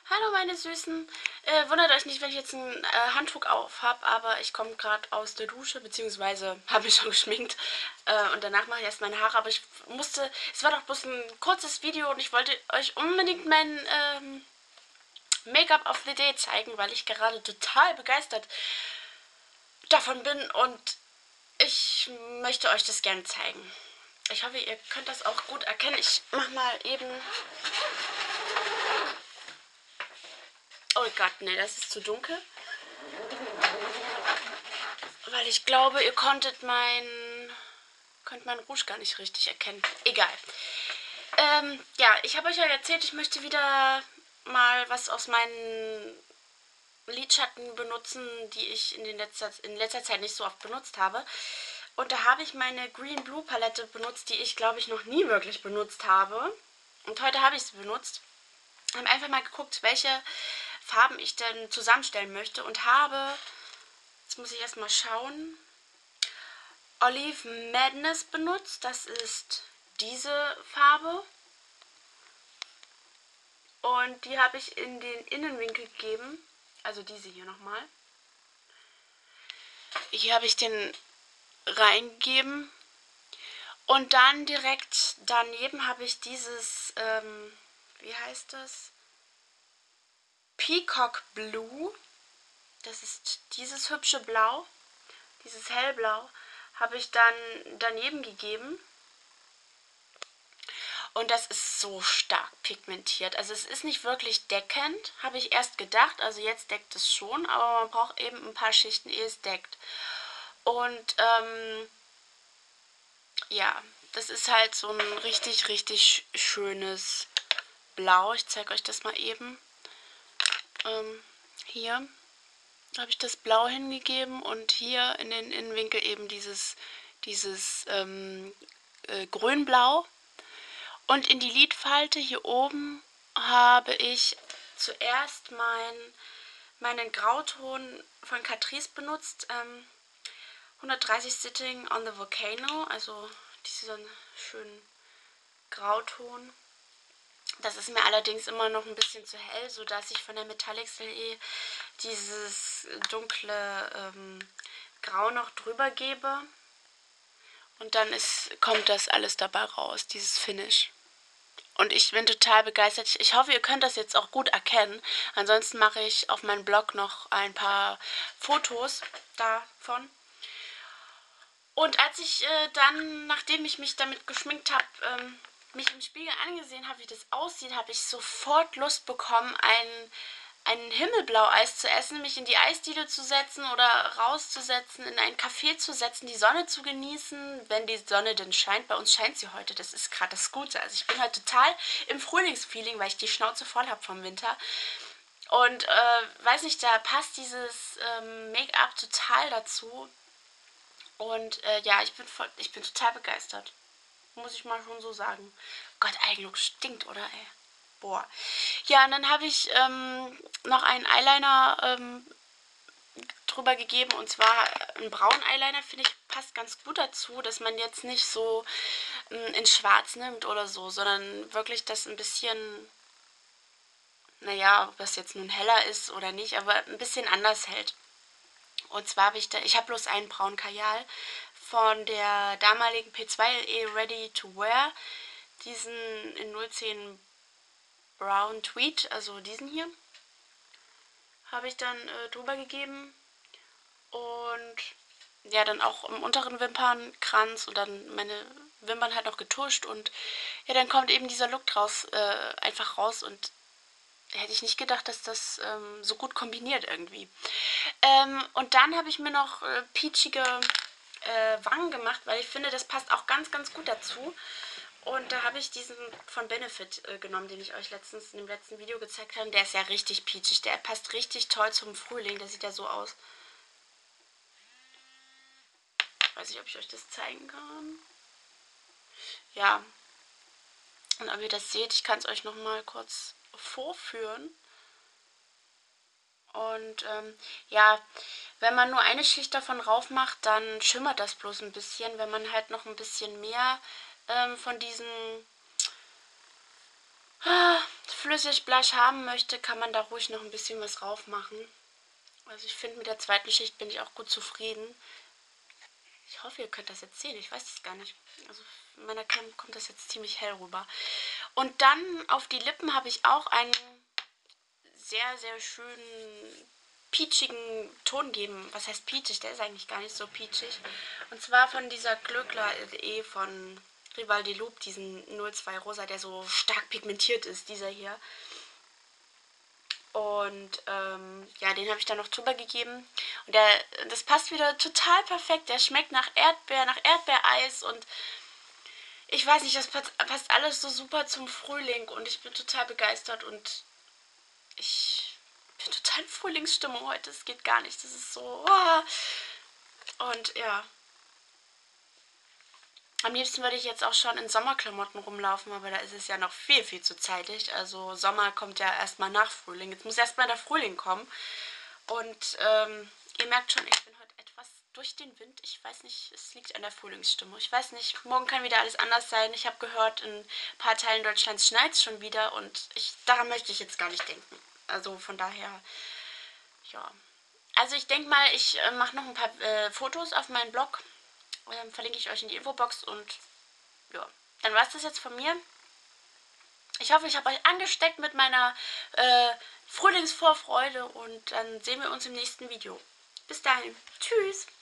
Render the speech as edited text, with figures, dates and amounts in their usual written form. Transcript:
Hallo meine Süßen. Wundert euch nicht, wenn ich jetzt ein Handtuch auf habe, aber ich komme gerade aus der Dusche, beziehungsweise habe mich schon geschminkt. Und danach mache ich erst meine Haare, aber ich musste, es war doch bloß ein kurzes Video und ich wollte euch unbedingt mein Make-up of the Day zeigen, weil ich gerade total begeistert davon bin und ich möchte euch das gerne zeigen. Ich hoffe, ihr könnt das auch gut erkennen. Ich mach mal eben. Oh Gott, nee, das ist zu dunkel. Weil ich glaube, ihr könnt mein Rouge gar nicht richtig erkennen. Egal. Ja, ich habe euch ja erzählt, ich möchte wieder mal was aus meinen Lidschatten benutzen, die ich in letzter Zeit nicht so oft benutzt habe. Und da habe ich meine Green Blue Palette benutzt, die ich glaube ich noch nie wirklich benutzt habe. Und heute habe ich sie benutzt. Habe einfach mal geguckt, welche Farben ich denn zusammenstellen möchte und habe, jetzt muss ich erstmal schauen, Olive Madness benutzt. Das ist diese Farbe. Und die habe ich in den Innenwinkel gegeben. Also diese hier nochmal. Hier habe ich den reingegeben. Und dann direkt daneben habe ich dieses, wie heißt das? Peacock Blue. Das ist dieses hübsche Blau. Dieses hellblau habe ich dann daneben gegeben. Und das ist so stark pigmentiert. Also es ist nicht wirklich deckend, habe ich erst gedacht. Also jetzt deckt es schon, aber man braucht eben ein paar Schichten, ehe es deckt. Und ja, das ist halt so ein richtig, richtig schönes Blau. Ich zeige euch das mal eben. Hier habe ich das Blau hingegeben und hier in den Innenwinkel eben dieses Grünblau. Und in die Lidfalte hier oben habe ich zuerst meinen Grauton von Catrice benutzt. 130 Sitting on the Volcano, also diesen schönen Grauton. Das ist mir allerdings immer noch ein bisschen zu hell, sodass ich von der Metallics.de dieses dunkle Grau noch drüber gebe. Und dann kommt das alles dabei raus, dieses Finish. Und ich bin total begeistert. Ich hoffe, ihr könnt das jetzt auch gut erkennen. Ansonsten mache ich auf meinem Blog noch ein paar Fotos davon. Und als ich dann, nachdem ich mich damit geschminkt habe, mich im Spiegel angesehen habe, wie das aussieht, habe ich sofort Lust bekommen, ein Himmelblau-Eis zu essen, mich in die Eisdiele zu setzen oder rauszusetzen, in ein Café zu setzen, die Sonne zu genießen, wenn die Sonne denn scheint. Bei uns scheint sie heute, das ist gerade das Gute. Also ich bin heute total im Frühlingsfeeling, weil ich die Schnauze voll habe vom Winter. Und weiß nicht, da passt dieses Make-up total dazu. Und ja, ich bin total begeistert. Muss ich mal schon so sagen. Gott, Eigenlook stinkt, oder ey? Boah. Ja, und dann habe ich noch einen Eyeliner drüber gegeben. Und zwar einen braunen Eyeliner, finde ich, passt ganz gut dazu, dass man jetzt nicht so in schwarz nimmt oder so, sondern wirklich das ein bisschen, naja, ob das jetzt nun heller ist oder nicht, aber ein bisschen anders hält. Und zwar habe ich habe bloß einen braunen Kajal von der damaligen P2LE Ready to Wear. Diesen in 010 Brown Tweed, also diesen hier, habe ich dann drüber gegeben. Und ja, dann auch im unteren Wimpernkranz und dann meine Wimpern halt noch getuscht. Und ja, dann kommt eben dieser Look draus einfach raus und hätte ich nicht gedacht, dass das so gut kombiniert irgendwie. Und dann habe ich mir noch peachige Wangen gemacht, weil ich finde, das passt auch ganz, ganz gut dazu. Und da habe ich diesen von Benefit genommen, den ich euch letztens in dem letzten Video gezeigt habe. Der ist ja richtig peachig. Der passt richtig toll zum Frühling. Der sieht ja so aus. Ich weiß nicht, ob ich euch das zeigen kann. Ja. Und ob ihr das seht, ich kann es euch noch mal kurz vorführen. Und ja, wenn man nur eine Schicht davon rauf macht, dann schimmert das bloß ein bisschen. Wenn man halt noch ein bisschen mehr von diesen Flüssigblush haben möchte, kann man da ruhig noch ein bisschen was drauf machen. Also ich finde, mit der zweiten Schicht bin ich auch gut zufrieden. Ich hoffe, ihr könnt das jetzt sehen. Ich weiß es gar nicht. Also in meiner Cam kommt das jetzt ziemlich hell rüber. Und dann auf die Lippen habe ich auch einen sehr, sehr schönen peachigen Ton geben. Was heißt peachig? Der ist eigentlich gar nicht so peachig. Und zwar von dieser Glöckler E von Rival de Loop, diesen 02 Rosa, der so stark pigmentiert ist, dieser hier. Und ja, den habe ich dann noch drüber gegeben. Und das passt wieder total perfekt. Der schmeckt nach Erdbeer, nach Erdbeereis und ich weiß nicht, das passt alles so super zum Frühling und ich bin total begeistert und ich bin total in Frühlingsstimmung heute. Es geht gar nicht. Das ist so. Und ja. Am liebsten würde ich jetzt auch schon in Sommerklamotten rumlaufen, aber da ist es ja noch viel, viel zu zeitig. Also Sommer kommt ja erstmal nach Frühling. Jetzt muss erstmal der Frühling kommen. Und ihr merkt schon, ich bin heute etwas durch den Wind. Ich weiß nicht, es liegt an der Frühlingsstimmung. Ich weiß nicht, morgen kann wieder alles anders sein. Ich habe gehört, in ein paar Teilen Deutschlands schneit es schon wieder und daran möchte ich jetzt gar nicht denken. Also von daher, ja. Also ich denke mal, ich mache noch ein paar Fotos auf meinen Blog. Verlinke ich euch in die Infobox und ja, dann war es das jetzt von mir. Ich hoffe, ich habe euch angesteckt mit meiner Frühlingsvorfreude und dann sehen wir uns im nächsten Video. Bis dahin. Tschüss.